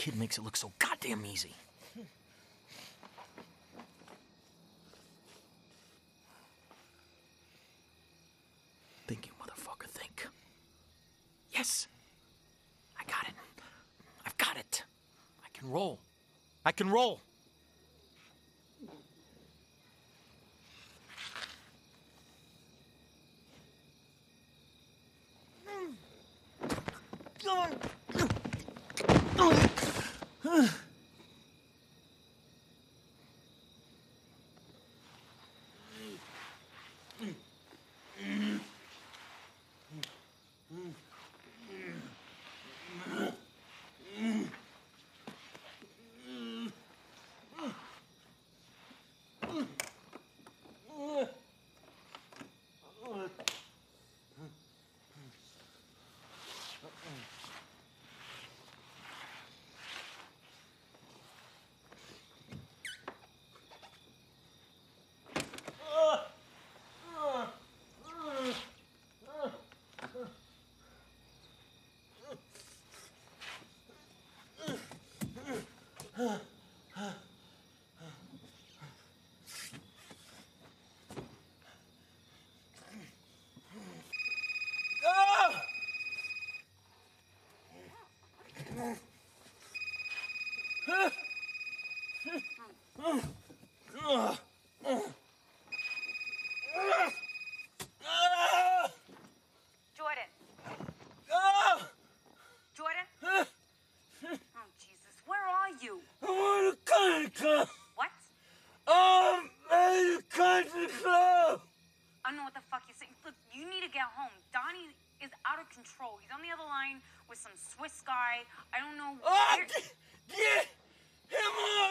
kid makes it look so goddamn easy. Think, you motherfucker, think. Yes. I got it. I've got it. I can roll. I can roll. Jordan? Oh, Jesus, where are you? I'm at a country club. What? I'm at a country club. I don't know what the fuck you're saying. Look, you need to get home. Donnie is out of control. He's on the other line with some Swiss guy. I don't know. Oh, get him on